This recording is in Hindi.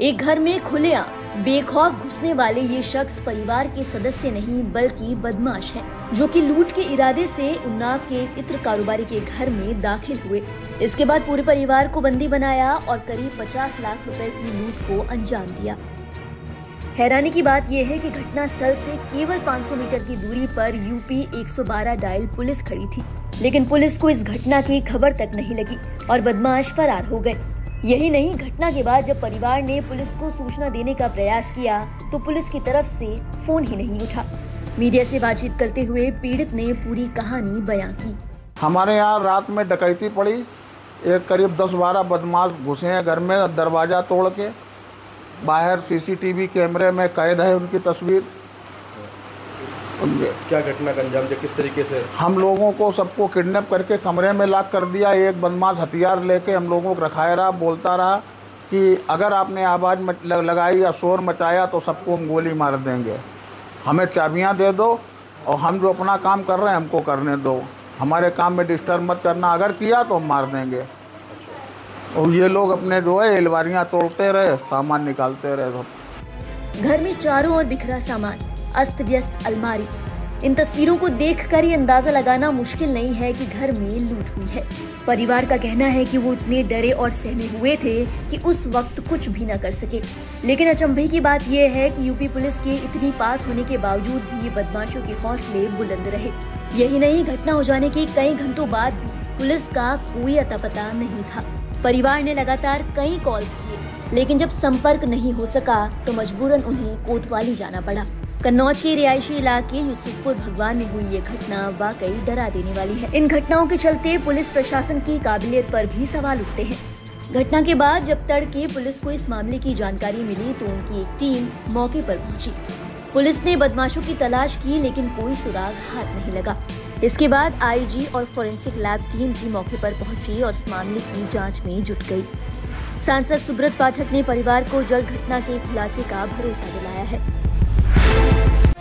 एक घर में खुलेआम बेखौफ घुसने वाले ये शख्स परिवार के सदस्य नहीं बल्कि बदमाश हैं, जो कि लूट के इरादे से उन्नाव के एक इत्र कारोबारी के घर में दाखिल हुए। इसके बाद पूरे परिवार को बंदी बनाया और करीब 50 लाख रुपए की लूट को अंजाम दिया। हैरानी की बात यह है कि घटना स्थल से केवल 500 मीटर की दूरी पर यूपी 112 डायल पुलिस खड़ी थी, लेकिन पुलिस को इस घटना की खबर तक नहीं लगी और बदमाश फरार हो गए। यही नहीं, घटना के बाद जब परिवार ने पुलिस को सूचना देने का प्रयास किया तो पुलिस की तरफ से फोन ही नहीं उठा। मीडिया से बातचीत करते हुए पीड़ित ने पूरी कहानी बयां की। हमारे यहाँ रात में डकैती पड़ी, एक करीब 10-12 बदमाश घुसे हैं घर में, दरवाज़ा तोड़ के। बाहर सीसीटीवी कैमरे में कैद है उनकी तस्वीर। क्या घटना का अंजाम दिया, किस तरीके से? हम लोगों को सबको किडनैप करके कमरे में लॉक कर दिया। एक बदमाश हथियार लेके हम लोगों को रखाया रहा, बोलता रहा कि अगर आपने आवाज़ लगाई या शोर मचाया तो सबको हम गोली मार देंगे, हमें चाबियां दे दो और हम जो अपना काम कर रहे हैं हमको करने दो, हमारे काम में डिस्टर्ब मत करना, अगर किया तो हम मार देंगे। और ये लोग अपने जो है अलमारियाँ तोड़ते रहे, सामान निकालते रहे। घर में चारों ओर बिखरा सामान, अस्त व्यस्त अलमारी। इन तस्वीरों को देखकर ये अंदाजा लगाना मुश्किल नहीं है कि घर में लूट हुई है। परिवार का कहना है कि वो इतने डरे और सहमे हुए थे कि उस वक्त कुछ भी न कर सके। लेकिन अचंभे की बात यह है कि यूपी पुलिस के इतनी पास होने के बावजूद भी बदमाशों के हौसले बुलंद रहे। यही नहीं, घटना हो जाने के कई घंटों बाद भी पुलिस का कोई अता पता नहीं था। परिवार ने लगातार कई कॉल्स किए, लेकिन जब संपर्क नहीं हो सका तो मजबूरन उन्हें कोतवाली जाना पड़ा। कन्नौज के रिहायशी इलाके यूसुफपुर भगवान में हुई ये घटना वाकई डरा देने वाली है। इन घटनाओं के चलते पुलिस प्रशासन की काबिलियत पर भी सवाल उठते हैं। घटना के बाद जब तड़के पुलिस को इस मामले की जानकारी मिली तो उनकी एक टीम मौके पर पहुंची। पुलिस ने बदमाशों की तलाश की, लेकिन कोई सुराग हाथ नहीं लगा। इसके बाद आईजी और फोरेंसिक लैब टीम भी मौके पर पहुंची और इस मामले की जांच में जुट गई। सांसद सुब्रत पाठक ने परिवार को जल्द घटना के खुलासे का भरोसा दिलाया है।